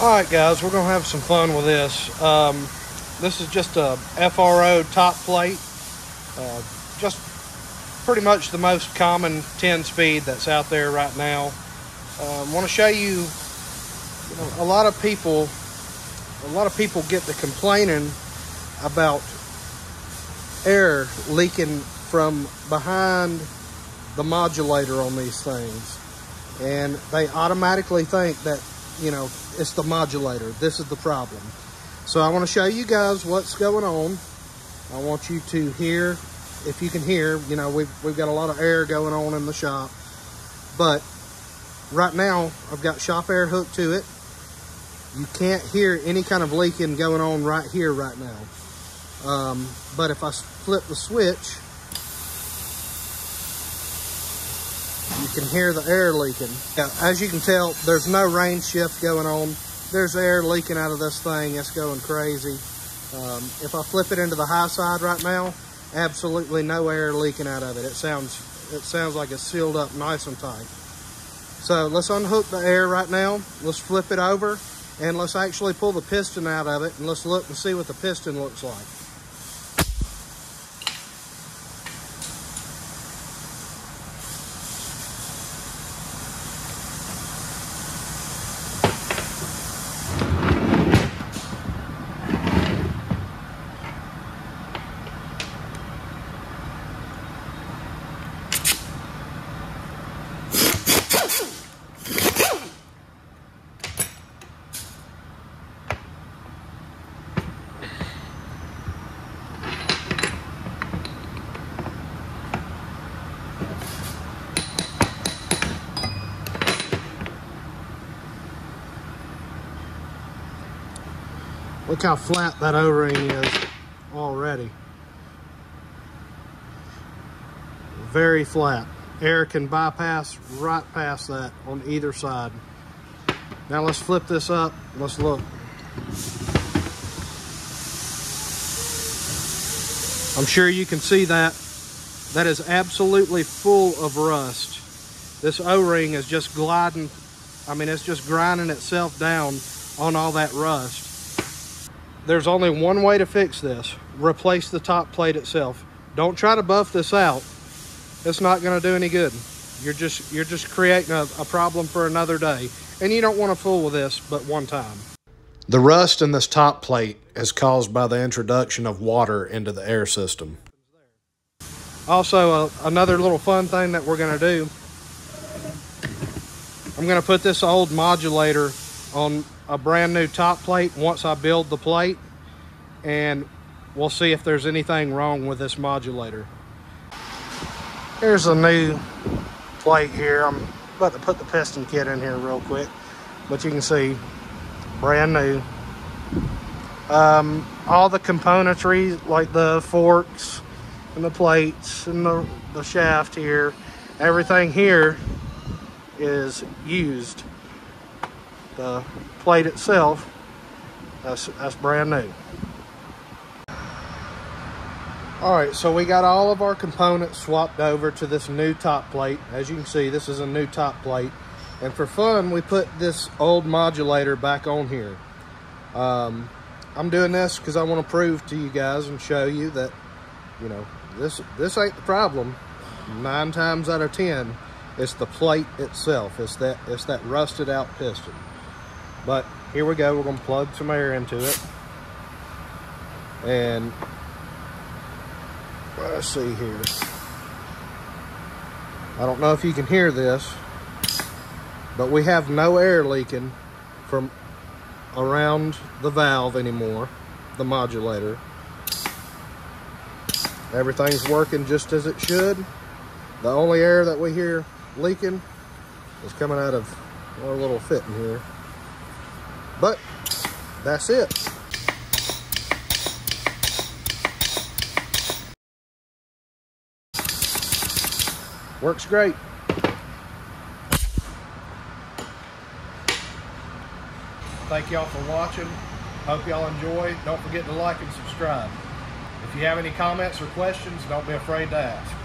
Alright guys, we're going to have some fun with this. This is just a FRO top plate. Just pretty much the most common 10-speed that's out there right now. I want to show you, a lot of people get to complaining about air leaking from behind the modulator on these things. And they automatically think that, it's the modulator. This is the problem. So I want to show you guys what's going on. I want you to hear, if you can hear, we've got a lot of air going on in the shop. But right now, I've got shop air hooked to it. You can't hear any kind of leaking going on right here right now. But if I flip the switch, you can hear the air leaking. Now, as you can tell, there's no range shift going on. There's air leaking out of this thing. It's going crazy. If I flip it into the high side right now, absolutely no air leaking out of it. It sounds like it's sealed up nice and tight. So let's unhook the air right now. Let's flip it over and let's actually pull the piston out of it and let's look and see what the piston looks like. Look how flat that O-ring is already. Very flat. Air can bypass right past that on either side. Now let's flip this up. Let's look. I'm sure you can see that. That is absolutely full of rust. This O-ring is just gliding. It's just grinding itself down on all that rust. There's only one way to fix this. Replace the top plate itself. Don't try to buff this out. It's not going to do any good. You're just creating a problem for another day. And you don't want to fool with this but one time. The rust in this top plate is caused by the introduction of water into the air system. Also, another little fun thing that we're going to do. I'm going to put this old modulator on a brand new top plate once I build the plate, and we'll see if there's anything wrong with this modulator. Here's a new plate here. I'm about to put the piston kit in here real quick, but you can see brand new. All the componentry, like the forks and the plates and the shaft here, everything here is used. The plate itself, that's brand new. Alright, so we got all of our components swapped over to this new top plate. As you can see, this is a new top plate. And for fun, we put this old modulator back on here. I'm doing this because I want to prove to you guys and show you that, this ain't the problem. 9 times out of 10, it's the plate itself. It's that rusted out piston. But here we go. We're going to plug some air into it. And let's see here. I don't know if you can hear this, but we have no air leaking from around the valve anymore, the modulator. Everything's working just as it should. The only air that we hear leaking is coming out of our little fitting here. But that's it. Works great. Thank y'all for watching. Hope y'all enjoy. Don't forget to like and subscribe. If you have any comments or questions, don't be afraid to ask.